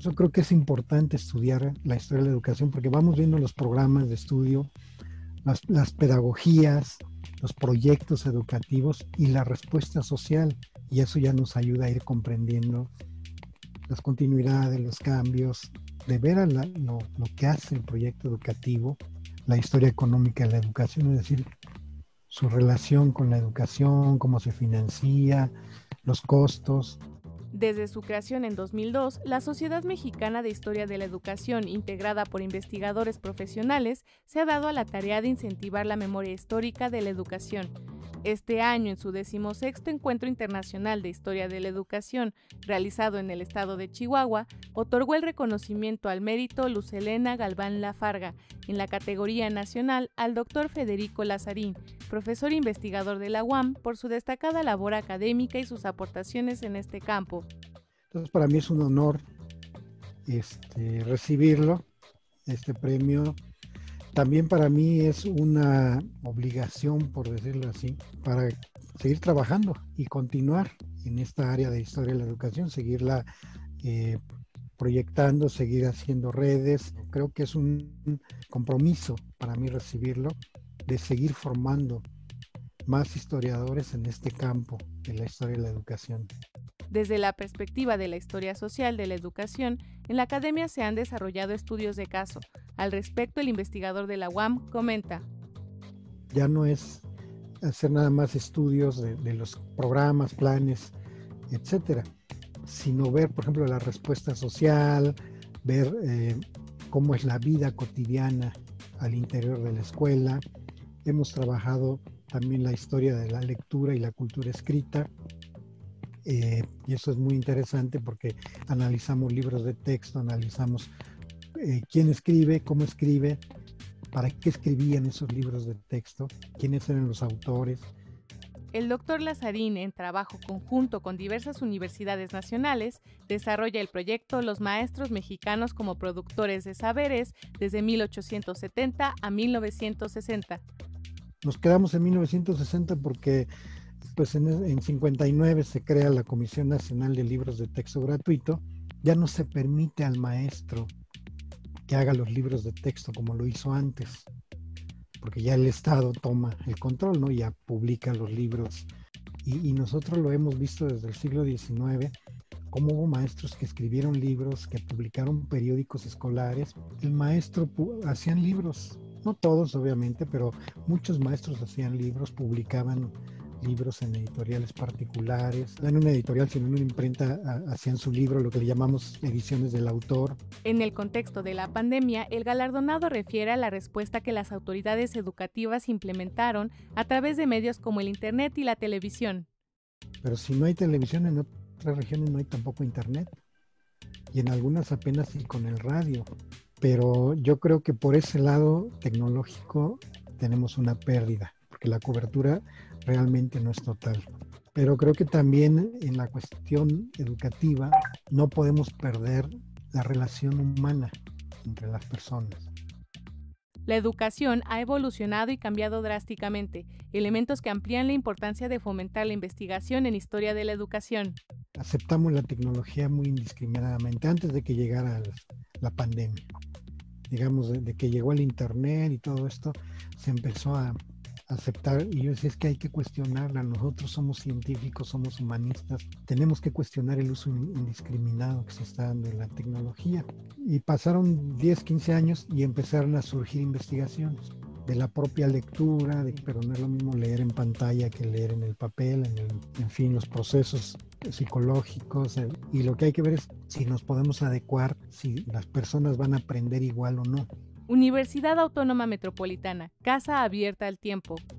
eso creo que es importante estudiar la historia de la educación porque vamos viendo los programas de estudio, las pedagogías, los proyectos educativos y la respuesta social. Y eso ya nos ayuda a ir comprendiendo las continuidades, los cambios, de ver lo que hace el proyecto educativo, la historia económica de la educación, es decir, su relación con la educación, cómo se financia, los costos. Desde su creación en 2002, la Sociedad Mexicana de Historia de la Educación, integrada por investigadores profesionales, se ha dado a la tarea de incentivar la memoria histórica de la educación. Este año, en su 16º Encuentro Internacional de Historia de la Educación, realizado en el estado de Chihuahua, otorgó el reconocimiento al mérito Luz Helena Galván Lafarga, en la categoría nacional al doctor Federico Lazarín, profesor investigador de la UAM, por su destacada labor académica y sus aportaciones en este campo. Entonces, para mí es un honor recibirlo, este premio. También para mí es una obligación, por decirlo así, para seguir trabajando y continuar en esta área de historia de la educación, seguirla proyectando, seguir haciendo redes. Creo que es un compromiso para mí recibirlo, de seguir formando más historiadores en este campo de la historia de la educación. Desde la perspectiva de la historia social de la educación, en la academia se han desarrollado estudios de caso. Al respecto, el investigador de la UAM comenta: ya no es hacer nada más estudios de los programas, planes, etcétera, sino ver, por ejemplo, la respuesta social, ver cómo es la vida cotidiana al interior de la escuela. Hemos trabajado también la historia de la lectura y la cultura escrita. Y eso es muy interesante porque analizamos libros de texto, analizamos quién escribe, cómo escribe, para qué escribían esos libros de texto, quiénes eran los autores. El doctor Lazarín, en trabajo conjunto con diversas universidades nacionales, desarrolla el proyecto Los Maestros Mexicanos como Productores de Saberes desde 1870 a 1960. Nos quedamos en 1960 porque pues en 59 se crea la Comisión Nacional de Libros de Texto Gratuito. Ya no se permite al maestro que haga los libros de texto como lo hizo antes, porque ya el Estado toma el control, ¿no? Ya publica los libros. Y nosotros lo hemos visto desde el siglo XIX, cómo hubo maestros que escribieron libros, que publicaron periódicos escolares. El maestro hacían libros, no todos obviamente, pero muchos maestros hacían libros, publicaban libros en editoriales particulares, no en una editorial sino en una imprenta, hacían su libro, lo que le llamamos ediciones del autor. En el contexto de la pandemia, el galardonado refiere a la respuesta que las autoridades educativas implementaron a través de medios como el Internet y la televisión. Pero si no hay televisión, en otras regiones no hay tampoco Internet, y en algunas apenas sí con el radio. Pero yo creo que por ese lado tecnológico tenemos una pérdida, porque la cobertura realmente no es total. Pero creo que también en la cuestión educativa no podemos perder la relación humana entre las personas. La educación ha evolucionado y cambiado drásticamente, elementos que amplían la importancia de fomentar la investigación en historia de la educación. Aceptamos la tecnología muy indiscriminadamente antes de que llegara la pandemia. Digamos, de que llegó el Internet y todo esto, se empezó a aceptar, y yo decía, es que hay que cuestionarla. Nosotros somos científicos, somos humanistas, tenemos que cuestionar el uso indiscriminado que se está dando de la tecnología. Y pasaron 10, 15 años y empezaron a surgir investigaciones de la propia lectura, pero no es lo mismo leer en pantalla que leer en el papel, en fin, los procesos psicológicos, y lo que hay que ver es si nos podemos adecuar, si las personas van a aprender igual o no. Universidad Autónoma Metropolitana, casa abierta al tiempo.